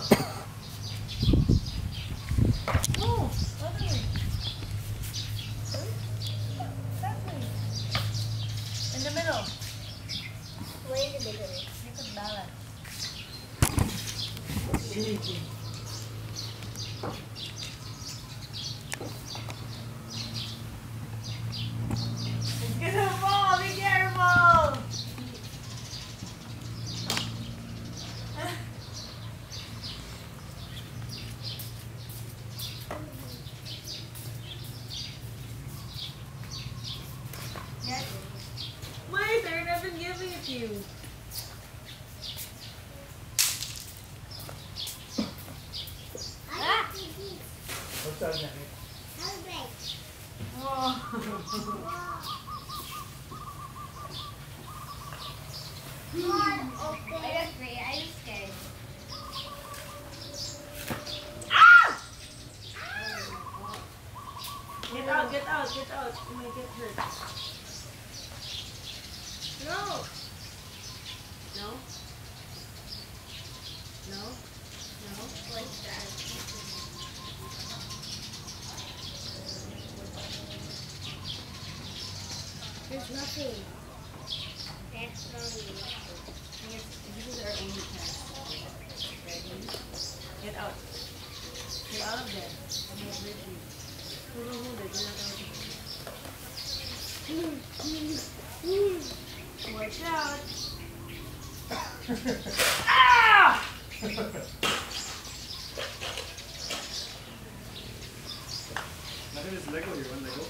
No, other way. That way. In the middle. Where is the bigger one? You could balance. It's gonna fall, be careful! Yes. My turn, I've been giving it to you. What's that, Nanny? Whoa. I got three. I was scared. Get out, get out, get out. You might get hurt. No. No? No? No? What's that? There's nothing. That's nothing. This is our only chance. Ready? Get out. Get out of there. I'm not with you. Hold on, hold it. You're not out. Watch out. Ah! Nothing is Lego. You want Lego?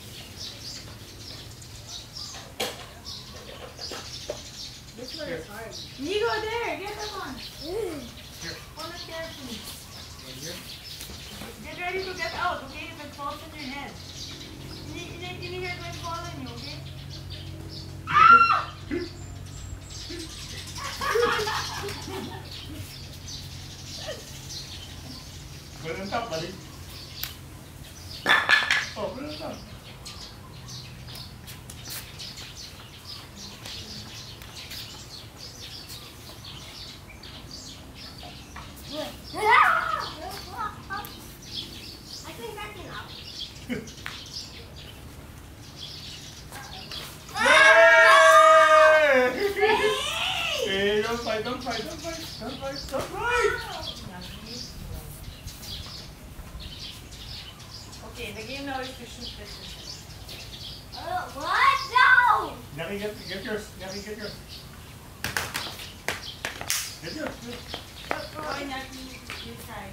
This one is hard. You go there. Get that one. Here. Hold it carefully. Right here. Get ready to get out, okay? If it falls in your head. You need to hear it when falling you, okay? Put it on top, buddy. Oh, put it on top. I think that's enough. Hey, don't fight, don't fight, don't fight, don't fight, don't fight! Okay, the game now is to shoot this. What? No! Naki, get yours. Naki, get yours. Get yours. Go, Nyaki, you try.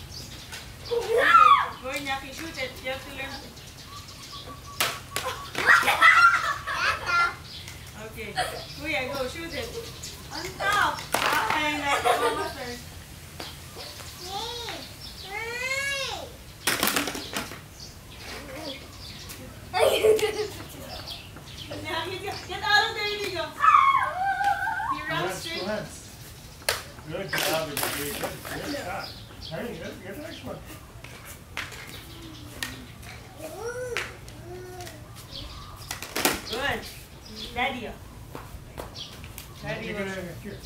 Go, Nyaki, shoot it. You have to learn. Okay. Kuya, go, shoot it. On top. Ay, nako, mama first. Nyaki, get out of there, you go. You run straight. Two hands. Good job, good shot. Hey, get the next one. Good. Daddy. Daddy Get was. it here.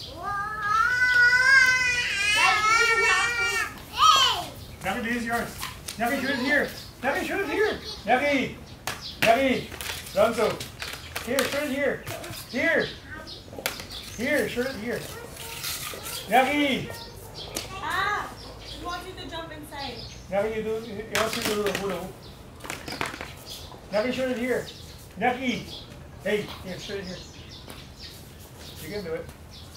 Naki, this is yours. Naki, shoot it here. Naki, shoot it here. Naki. Naki. Ronto. Here, shoot it here. Here. Here, shoot it here. Naki. Ah! We want you to jump inside. Naki, you want to do the hula hoop. Naki, shoot it here. Naki. Hey, here, shoot it here. You can do it.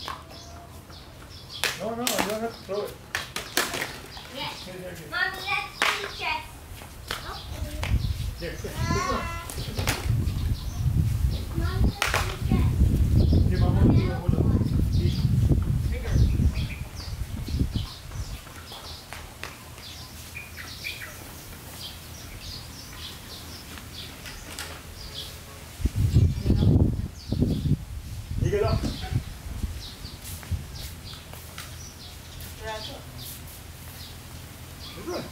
No, you don't have to throw it. Yes. Here, here, here. Mommy, let's play chess. Here, here. Mommy, let's play chess. Here, Mama, do the hula hoop. Bigger. You get up. Brazo. Good one.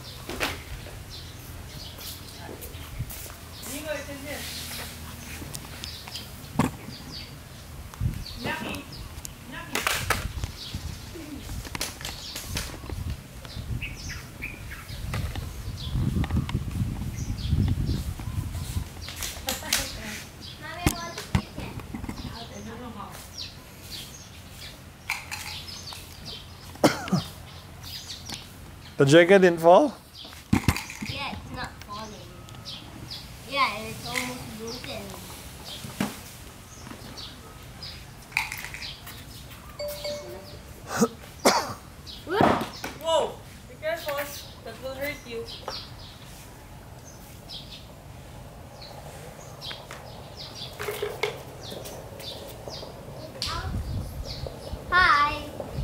Nico, it's in here. Nyaki. Nyaki. The jacket didn't fall? Yeah, it's not falling. Yeah, and it's almost broken. Whoa! Be careful. That will hurt you. Hi.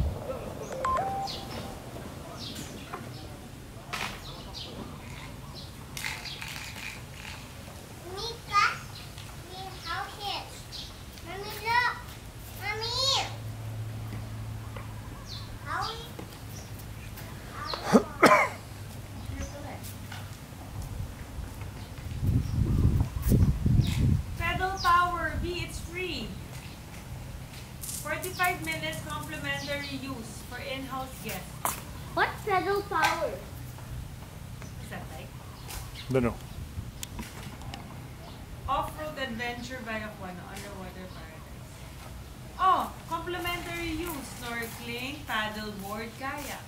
Mika, how kids? Mommy, look. Mommy. Howie. Pedal power. B, it's free. 45 minutes complimentary use for in-house guests. What's pedal power? What's that like? Don't know. Off-road adventure by Aquano, underwater paradise. Oh, complimentary use. Snorkeling, paddleboard, kayak.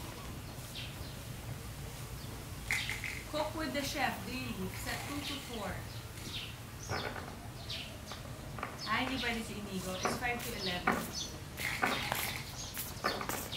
Cook with the chef daily. Set 2 to 4. Hindi pwede si Inigo. It's 5 to 11.